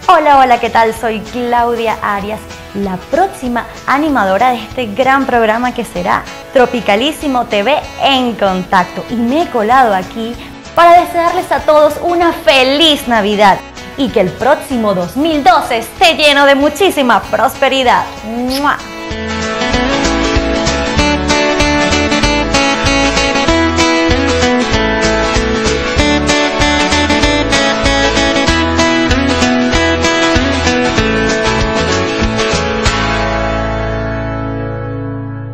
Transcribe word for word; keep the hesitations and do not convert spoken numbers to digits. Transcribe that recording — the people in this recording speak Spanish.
Hola, hola, ¿qué tal? Soy Claudia Arias, la próxima animadora de este gran programa que será Tropicalísimo T V en Contacto. Y me he colado aquí para desearles a todos una feliz Navidad y que el próximo dos mil doce esté lleno de muchísima prosperidad. ¡Mua!